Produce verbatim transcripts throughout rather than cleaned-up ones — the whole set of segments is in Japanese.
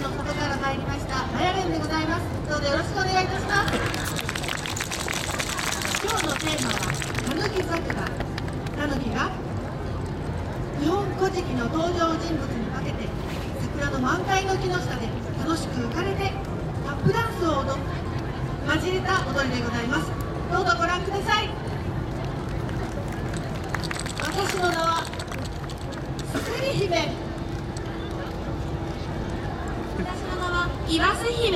の里から参りましたマヤレンでございます。どうぞよろしくお願いいたします。今日のテーマはたぬき桜。たぬきが日本古事記の登場人物に化けて桜の満開の木の下で楽しく浮かれてタップダンスを踊る交えた踊りでございます。どうぞご覧ください。私の名はすすり姫。私の名は岩須姫。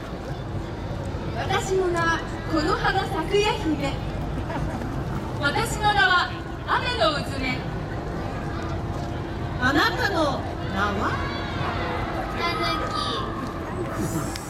私の名はこの葉の咲夜姫。私の名は雨のうずめ。あなたの名は？たぬき。